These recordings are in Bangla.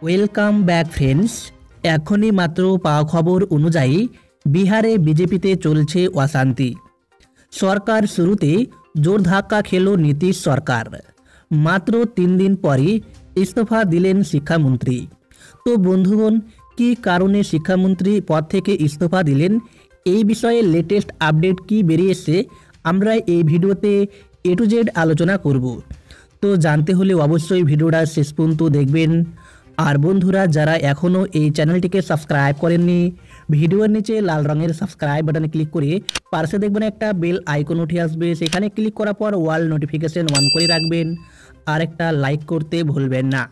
Welcome back friends. এখনই মাত্র পাওয়া খবর অনুযায়ী বিহারে বিজেপিতে চলছে অশান্তি। সরকার শুরুতে জোর ধাক্কা খেল নীতিশ সরকার। মাত্র 3 দিন পরই ইস্তফা দিলেন শিক্ষামন্ত্রী। তো বন্ধুগণ, কী কারণে শিক্ষামন্ত্রী পদ থেকে ইস্তফা দিলেন, এই বিষয়ে লেটেস্ট আপডেট কি বেরিয়েছে আমরা এই ভিডিওতে A to Z আলোচনা করব। তো জানতে হলে অবশ্যই ভিডিওটা শেষ পর্যন্ত দেখবেন। আর বন্ধুরা, যারা এখনও এই চ্যানেলটিকে সাবস্ক্রাইব করেননি, ভিডিওর নিচে লাল রঙের সাবস্ক্রাইব বাটনে ক্লিক করে পাশে দেখবেন একটা বেল আইকন উঠে আসবে, সেখানে ক্লিক করার পর অল নোটিফিকেশন অন করে রাখবেন আর একটা লাইক করতে ভুলবেন না।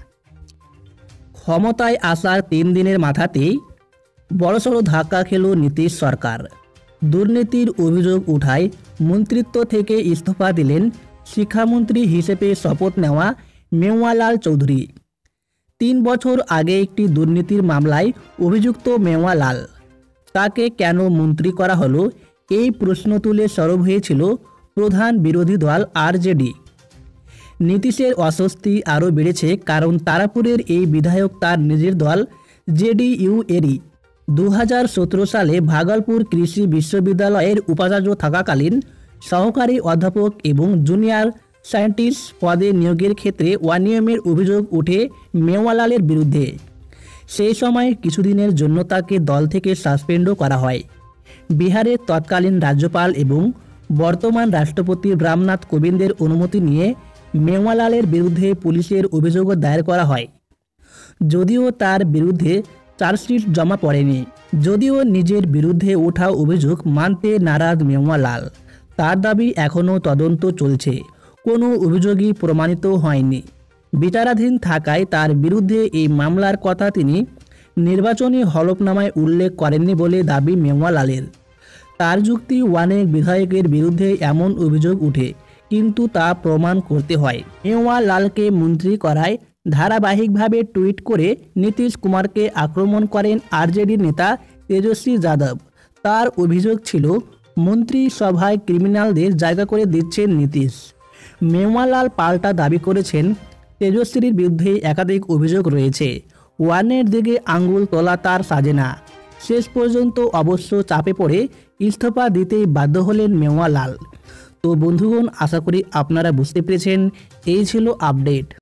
ক্ষমতায় আসার 3 দিনের মাথাতেই বড়সড় ধাক্কা খেল নীতিশ সরকার। দুর্নীতির অভিযোগ উঠায় মন্ত্রিত্ব থেকে ইস্তফা দিলেন শিক্ষামন্ত্রী হিসেবে শপথ নেওয়া মেওয়ালাল চৌধুরী। 3 বছর আগে একটি দুর্নীতির মামলায় অভিযুক্ত মেওয়ালাল, তাকে কেন মন্ত্রী করা হলো, এই প্রশ্ন তুলে সরব হয়েছিল প্রধান বিরোধী দল আরজেডি। নীতিশের অস্বস্তি আরও বেড়েছে কারণ তারাপুরের এই বিধায়ক তার নিজের দল জেডিইউ এরই 2017 সালে ভাগলপুর কৃষি বিশ্ববিদ্যালয়ের উপাচার্য থাকাকালীন সহকারী অধ্যাপক এবং জুনিয়র সায়েন্টিস্ট পদে নিয়োগের ক্ষেত্রে অনিয়মের অভিযোগ উঠে মেওয়ালালের বিরুদ্ধে। সেই সময় কিছুদিনের জন্য তাকে দল থেকে সাসপেন্ডও করা হয়। বিহারের তৎকালীন রাজ্যপাল এবং বর্তমান রাষ্ট্রপতি রামনাথ কোবিন্দের অনুমতি নিয়ে মেওয়ালালের বিরুদ্ধে পুলিশের অভিযোগও দায়ের করা হয়। যদিও তার বিরুদ্ধে চার্জশিট জমা পড়েনি। যদিও নিজের বিরুদ্ধে ওঠা অভিযোগ মানতে নারাজ মেওয়ালাল, তার দাবি এখনও তদন্ত চলছে, কোনো অভিযোগই প্রমাণিত হয়নি। বিচারাধীন থাকায় তার বিরুদ্ধে এই মামলার কথা তিনি নির্বাচনী হলফনামায় উল্লেখ করেননি বলে দাবি মেওয়ালালের। তার যুক্তি, অনেক বিধায়কের বিরুদ্ধে এমন অভিযোগ উঠে, কিন্তু তা প্রমাণ করতে হয়। মেওয়ালালকে মন্ত্রী করায় ধারাবাহিকভাবে টুইট করে নীতিশ কুমারকে আক্রমণ করেন আরজেডির নেতা তেজস্বী যাদব। তার অভিযোগ ছিল মন্ত্রিসভায় ক্রিমিনালদের জায়গা করে দিচ্ছেন নীতিশ। মেওয়ালাল পাল্টা দাবি করেছেন তেজস্বীর বিরুদ্ধে একাধিক অভিযোগ রয়েছে, ওয়ানের দিকে আঙ্গুল তোলা তার সাজে না। শেষ পর্যন্ত অবশ্য চাপে পড়ে ইস্তফা দিতেই বাধ্য হলেন মেওয়ালাল। তো বন্ধুগণ, আশা করি আপনারা বুঝতে পেরেছেন। এই ছিল আপডেট।